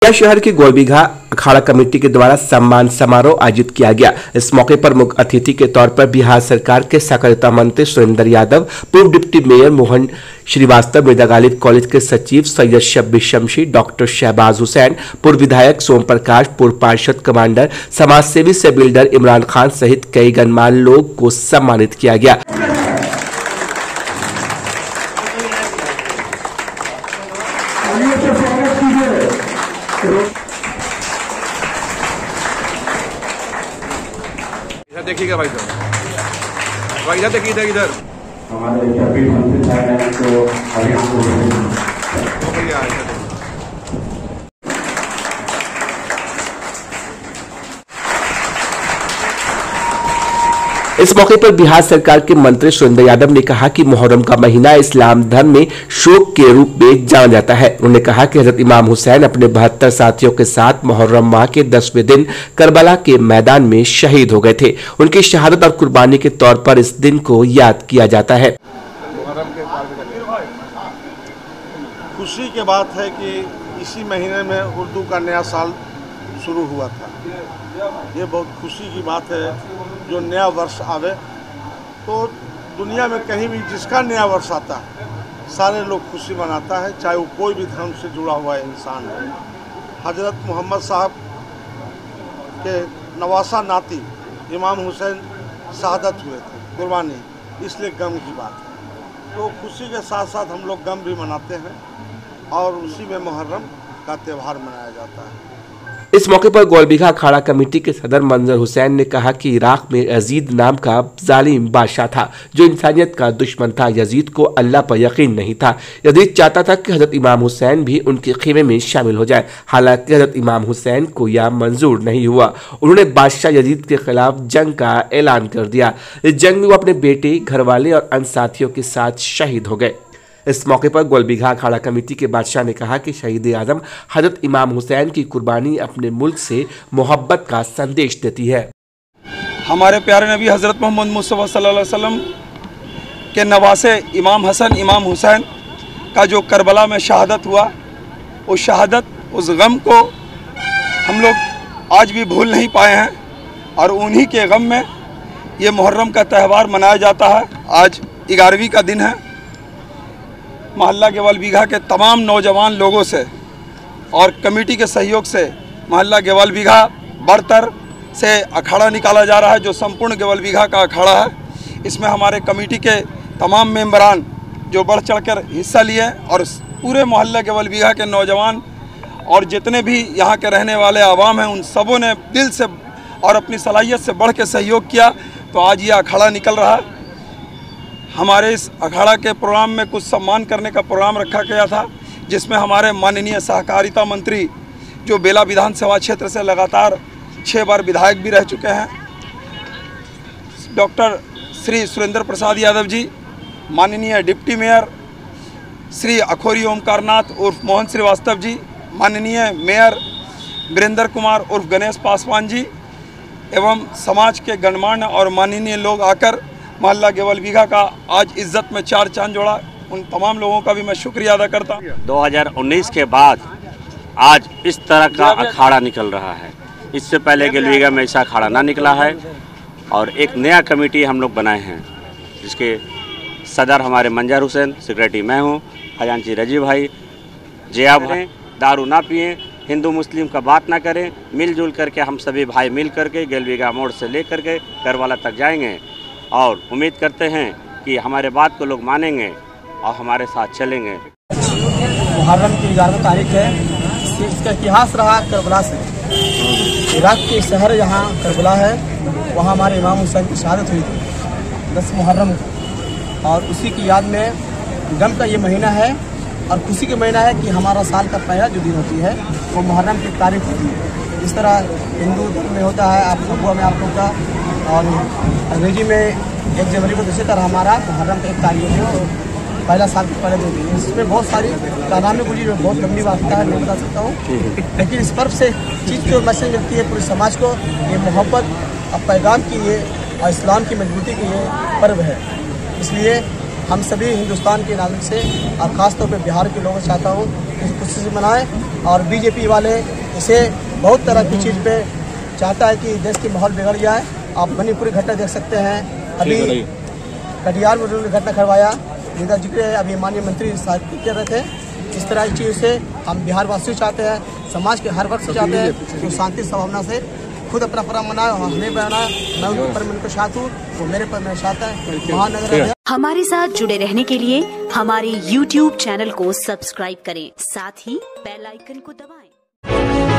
शहर की गोलबीघा अखाड़ा कमेटी के द्वारा सम्मान समारोह आयोजित किया गया। इस मौके पर मुख्य अतिथि के तौर पर बिहार सरकार के सहकारिता मंत्री सुरेंद्र यादव, पूर्व डिप्टी मेयर मोहन श्रीवास्तव, मृदा गालिब कॉलेज के सचिव सैयद शब्बीर शमशी, डॉक्टर शहबाज हुसैन, पूर्व विधायक सोम प्रकाश, पूर्व पार्षद कमांडर, समाजसेवी से बिल्डर इमरान खान सहित कई गणमान्य लोग को सम्मानित किया गया। देखिएगा भाई साहब, भाई इधर देखिए, इधर हमारे शब्बीर मंत्री साहब हैं तो इस मौके पर बिहार सरकार के मंत्री सुरेंद्र यादव ने कहा कि मुहर्रम का महीना इस्लाम धर्म में शोक के रूप में जाना जाता है। उन्होंने कहा कि हजरत इमाम हुसैन अपने 72 साथियों के साथ मुहर्रम माह के 10वें दिन करबला के मैदान में शहीद हो गए थे। उनकी शहादत और कुर्बानी के तौर पर इस दिन को याद किया जाता है। खुशी की बात है कि इसी महीने में उर्दू का नया साल शुरू हुआ था। ये बहुत खुशी की बात है। जो नया वर्ष आवे तो दुनिया में कहीं भी जिसका नया वर्ष आता है सारे लोग खुशी मनाता है, चाहे वो कोई भी धर्म से जुड़ा हुआ इंसान है। हजरत मोहम्मद साहब के नवासा नाती इमाम हुसैन शहादत हुए थे, कुर्बानी, इसलिए गम की बात है। तो खुशी के साथ साथ हम लोग गम भी मनाते हैं और उसी में मुहर्रम का त्यौहार मनाया जाता है। इस मौके पर गोलबीघा अखाड़ा कमेटी के सदर मंजर हुसैन ने कहा कि इराक में यजीद नाम का जालिम बादशाह था जो इंसानियत का दुश्मन था। यजीद को अल्लाह पर यकीन नहीं था। यजीद चाहता था कि हजरत इमाम हुसैन भी उनके खीमे में शामिल हो जाए। हालांकि हजरत इमाम हुसैन को यह मंजूर नहीं हुआ। उन्होंने बादशाह यजीद के खिलाफ जंग का ऐलान कर दिया। इस जंग में वो अपने बेटे, घरवाले और अन्य साथियों के साथ शहीद हो गए। इस मौके पर गोलबीघा अखाड़ा कमेटी के बादशाह ने कहा कि शहीद आजम हजरत इमाम हुसैन की कुर्बानी अपने मुल्क से मोहब्बत का संदेश देती है। हमारे प्यारे नबी हजरत मोहम्मद मुस्तफ़ा सल्लल्लाहु अलैहि वसल्लम के नवासे इमाम हसन इमाम हुसैन का जो करबला में शहादत हुआ, उस शहादत, उस गम को हम लोग आज भी भूल नहीं पाए हैं और उन्हीं के गम में ये मुहर्रम का त्यौहार मनाया जाता है। आज 11वीं का दिन है। मोहल्ला गेवलबीघा के तमाम नौजवान लोगों से और कमेटी के सहयोग से मोहल्ला गेवलबीघा बड़तर से अखाड़ा निकाला जा रहा है, जो संपूर्ण गेवलबीघा का अखाड़ा है। इसमें हमारे कमेटी के तमाम मेंबरान जो बढ़ चढ़कर हिस्सा लिए और पूरे मोहल्ला गेवलबीघा के नौजवान और जितने भी यहाँ के रहने वाले आवाम हैं, उन सबों ने दिल से और अपनी सलाहियत से बढ़ के सहयोग किया। तो आज ये अखाड़ा निकल रहा है। हमारे इस अखाड़ा के प्रोग्राम में कुछ सम्मान करने का प्रोग्राम रखा गया था, जिसमें हमारे माननीय सहकारिता मंत्री जो बेला विधानसभा क्षेत्र से लगातार 6 बार विधायक भी रह चुके हैं, डॉक्टर श्री सुरेंद्र प्रसाद यादव जी, माननीय डिप्टी मेयर श्री अखोरी ओमकारनाथ उर्फ मोहन श्रीवास्तव जी, माननीय मेयर वीरेंद्र कुमार उर्फ गणेश पासवान जी एवं समाज के गणमान्य और माननीय लोग आकर मोहल्ला गेवलबीघा का आज इज्जत में 4 चांद जोड़ा। उन तमाम लोगों का भी मैं शुक्रिया अदा करता हूँ। 2019 के बाद आज इस तरह का अखाड़ा निकल रहा है। इससे पहले गेवलबीघा में ऐसा अखाड़ा ना निकला है और एक नया कमेटी हम लोग बनाए हैं, जिसके सदर हमारे मंजर हुसैन, सेक्रेटरी मैं हूँ, खजांची रजी भाई, जया भाई। दारू ना पिएं, हिंदू मुस्लिम का बात ना करें, मिलजुल करके हम सभी भाई मिल करके गेवलबीघा मोड़ से ले करके करबला तक जाएंगे और उम्मीद करते हैं कि हमारे बात को लोग मानेंगे और हमारे साथ चलेंगे। मुहर्रम की 11 तारीख है। इसका इतिहास रहा करबला से। इराक के शहर जहाँ करबला है, वहाँ हमारे इमाम हुसैन की शहादत हुई थी 10 मुहर्रम को, और उसी की याद में गम का ये महीना है और खुशी का महीना है कि हमारा साल का पहला जो दिन होती है वो मुहर्रम की तारीख होती है। इस तरह हिंदू धर्म में होता है, आप फगुआ में आप लोग का, और अंग्रेजी में 1 जनवरी को, दूसरी तरह हमारा मुहर्रम का 1 तारीख है और पहला साल के पहले 2 दिन। इसमें बहुत सारी तादाद में गुजरी, बहुत लंबी वास्ता है, मैं बता सकता हूँ। लेकिन इस पर्व से चीज़ जो मैसेज मिलती है पूरे समाज को, ये मोहब्बत और पैगाम की ये और इस्लाम की मजबूती की ये पर्व है। इसलिए हम सभी हिंदुस्तान के नागरिक से और ख़ासतौर पर बिहार के लोगों से चाहता हूँ कि खुशी से मनाएं। और बीजेपी वाले इसे बहुत तरह की चीज़ पे चाहता है कि देश की माहौल बिगड़ जाए। आप मणिपुर घटना देख सकते हैं, अभी कटिहार में उन्होंने घटना करवाया, जिनका जिक्र अभी माननीय मंत्री साहिब कर रहे थे। इस तरह की चीज़ से हम बिहार वासी चाहते हैं, समाज के हर वर्ग से चाहते हैं कि शांति सद्भावना से खुद अपना पर्व मनाए और हमें बनाए। मैं उनके पर्व में साथ हूँ, वो मेरे पर्व में साथ है। महानगर हमारे साथ जुड़े रहने के लिए हमारे YouTube चैनल को सब्सक्राइब करें, साथ ही बेल आइकन को दबाएं।